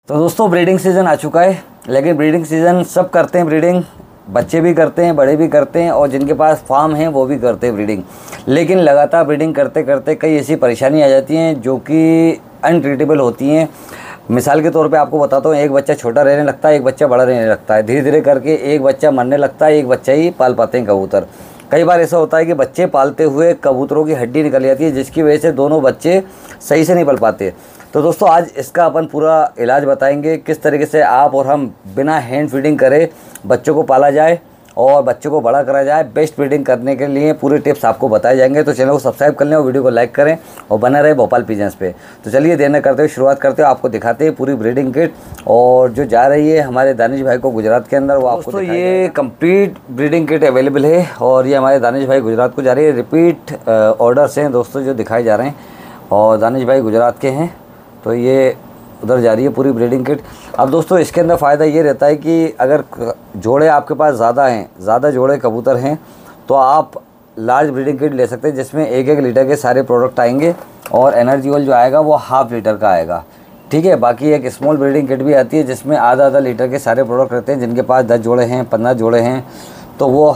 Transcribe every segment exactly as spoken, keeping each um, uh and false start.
तो दोस्तों breeding season आ चुका है, लेकिन ब्रीडिंग सीज़न सब करते हैं ब्रीडिंग, बच्चे भी करते हैं, बड़े भी करते हैं, और जिनके पास फार्म है वो भी करते हैं ब्रीडिंग। लेकिन लगातार ब्रीडिंग करते करते कई ऐसी परेशानी आ जाती हैं जो कि अनट्रीटेबल होती हैं। मिसाल के तौर पे आपको बताता हूँ, एक बच्चा छोटा रहने लगता है, एक बच्चा बड़ा रहने लगता है, धीरे धीरे करके एक बच्चा मरने लगता है, एक बच्चा ही पाल पाते हैं कबूतर। कई बार ऐसा होता है कि बच्चे पालते हुए कबूतरों की हड्डी निकल जाती है, जिसकी वजह से दोनों बच्चे सही से नहीं पल पाते। तो दोस्तों आज इसका अपन पूरा इलाज बताएंगे, किस तरीके से आप और हम बिना हैंड फीडिंग करे बच्चों को पाला जाए और बच्चों को बड़ा करा जाए। बेस्ट ब्रीडिंग करने के लिए पूरे टिप्स आपको बताए जाएंगे। तो चैनल को सब्सक्राइब कर लें और वीडियो को लाइक करें और बना रहे भोपाल पिजन्स पे। तो चलिए देर न करते हुए शुरुआत करते हैं, आपको दिखाते हैं पूरी ब्रीडिंग किट और जो जा रही है हमारे दानिश भाई को गुजरात के अंदर, वो आपको तो ये कंप्लीट ब्रीडिंग किट अवेलेबल है और ये हमारे दानिश भाई गुजरात को जा रही है। रिपीट ऑर्डर्स हैं दोस्तों जो दिखाए जा रहे हैं और दानिश भाई गुजरात के हैं, तो ये उधर जा रही है पूरी ब्रीडिंग किट। अब दोस्तों इसके अंदर फ़ायदा ये रहता है कि अगर जोड़े आपके पास ज़्यादा हैं, ज़्यादा जोड़े कबूतर हैं, तो आप लार्ज ब्रीडिंग किट ले सकते हैं, जिसमें एक एक लीटर के सारे प्रोडक्ट आएंगे और एनर्जी ऑयल जो आएगा वो हाफ़ लीटर का आएगा, ठीक है। बाकी एक स्मॉल ब्रीडिंग किट भी आती है जिसमें आधा आधा लीटर के सारे प्रोडक्ट रहते हैं। जिनके पास दस जोड़े हैं, पंद्रह जोड़े हैं, तो वो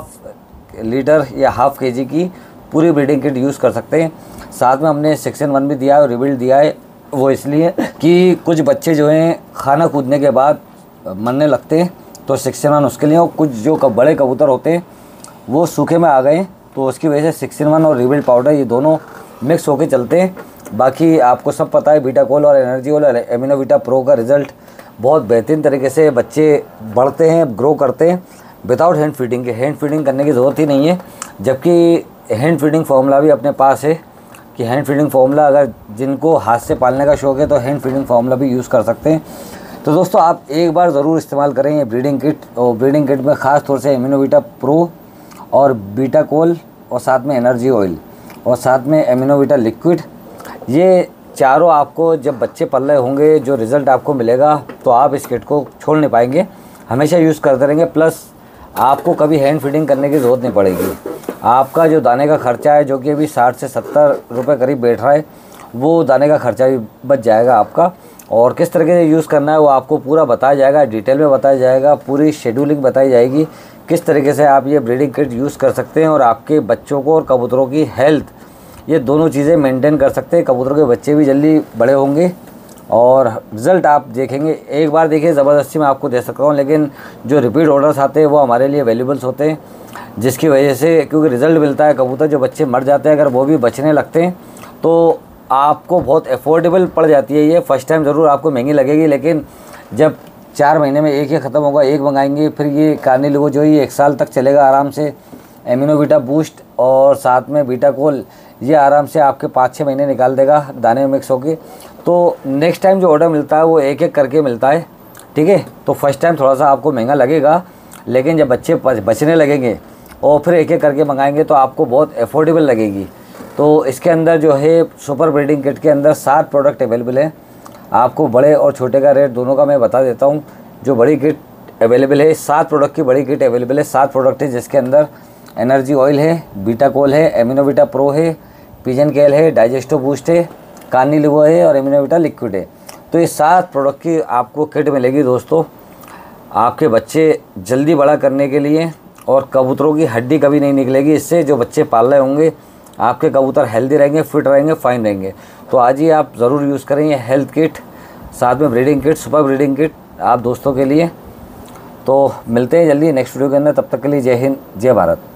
हाफ़ लीटर या हाफ़ के जी की पूरी ब्रीडिंग किट यूज़ कर सकते हैं। साथ में हमने सेक्शन वन भी दिया है और रिबिल्ड दिया है, वो इसलिए कि कुछ बच्चे जो हैं खाना कूदने के बाद मरने लगते हैं, तो सेक्शन वन उसके लिए। और कुछ जो कब बड़े कबूतर होते हैं वो सूखे में आ गए, तो उसकी वजह से सेक्शन वन और रिबिल्ड पाउडर ये दोनों मिक्स होके चलते हैं। बाकी आपको सब पता है, बीटा कोल और एनर्जी ऑयल और एमिनोविटा प्रो का रिज़ल्ट बहुत बेहतरीन तरीके से बच्चे बढ़ते हैं, ग्रो करते हैं विदाउट हैंड फीडिंग के। हैंड फीडिंग करने की ज़रूरत ही नहीं है, जबकि हैंड फीडिंग फार्मूला भी अपने पास है कि हैंड फीडिंग फार्मूला अगर जिनको हाथ से पालने का शौक़ है तो हैंड फीडिंग फार्मूला भी यूज़ कर सकते हैं। तो दोस्तों आप एक बार ज़रूर इस्तेमाल करें ये ब्रीडिंग किट। और ब्रीडिंग किट में ख़ास तौर से एमिनोविटा प्रो और बीटा कोल और साथ में एनर्जी ऑयल और साथ में एमिनोविटा लिक्विड, ये चारों आपको जब बच्चे पल रहे होंगे जो रिज़ल्ट आपको मिलेगा, तो आप इस किट को छोड़ नहीं पाएंगे, हमेशा यूज़ करते रहेंगे। प्लस आपको कभी हैंड फीडिंग करने की ज़रूरत नहीं पड़ेगी। आपका जो दाने का खर्चा है जो कि अभी साठ से सत्तर रुपये करीब बैठ रहा है, वो दाने का खर्चा भी बच जाएगा आपका। और किस तरीके से यूज़ करना है वो आपको पूरा बताया जाएगा, डिटेल में बताया जाएगा, पूरी शेड्यूलिंग बताई जाएगी किस तरीके से आप ये ब्रीडिंग किट यूज़ कर सकते हैं और आपके बच्चों को और कबूतरों की हेल्थ, ये दोनों चीज़ें मेंटेन कर सकते हैं। कबूतरों के बच्चे भी जल्दी बड़े होंगे और रिज़ल्ट आप देखेंगे। एक बार देखिए ज़बरदस्ती मैं आपको दे सकता हूँ, लेकिन जो रिपीट ऑर्डर्स आते हैं वो हमारे लिए वैल्यूबल्स होते हैं, जिसकी वजह से क्योंकि रिज़ल्ट मिलता है। कबूतर जो बच्चे मर जाते हैं अगर वो भी बचने लगते हैं तो आपको बहुत अफोर्डेबल पड़ जाती है ये। फ़र्स्ट टाइम ज़रूर आपको महंगी लगेगी, लेकिन जब चार महीने में एक ही ख़त्म होगा, एक मंगाएंगे, फिर ये कार्निलिगो जो ये एक साल तक चलेगा आराम से। एमिनोविटा बूस्ट और साथ में बीटा कोल ये आराम से आपके पाँच छः महीने निकाल देगा दाने में मिक्स होके। तो नेक्स्ट टाइम जो ऑर्डर मिलता है वो एक एक करके मिलता है, ठीक है। तो फर्स्ट टाइम थोड़ा सा आपको महंगा लगेगा, लेकिन जब बच्चे बचने लगेंगे और फिर एक एक करके मंगाएंगे तो आपको बहुत अफोर्डेबल लगेगी। तो इसके अंदर जो है सुपर ब्रीडिंग किट के अंदर सात प्रोडक्ट अवेलेबल है। आपको बड़े और छोटे का रेट दोनों का मैं बता देता हूँ। जो बड़ी किट अवेलेबल है, सात प्रोडक्ट की बड़ी किट अवेलेबल है। सात प्रोडक्ट है जिसके अंदर एनर्जी ऑयल है, बीटा कोल है, एमिनोविटा प्रो है, पिजन केल है, डाइजेस्टो बूस्ट है, कार्निलिगो है और एमिनोविटा लिक्विड है। तो ये सात प्रोडक्ट की आपको किट मिलेगी दोस्तों, आपके बच्चे जल्दी बड़ा करने के लिए। और कबूतरों की हड्डी कभी नहीं निकलेगी इससे। जो बच्चे पाल रहे होंगे आपके कबूतर हेल्दी रहेंगे, फिट रहेंगे, फाइन रहेंगे। तो आज ही आप ज़रूर यूज़ करें ये हेल्थ किट, साथ में breeding kit, super breeding kit आप दोस्तों के लिए। तो मिलते हैं जल्दी नेक्स्ट वीडियो के अंदर, तब तक के लिए जय हिंद, जय भारत।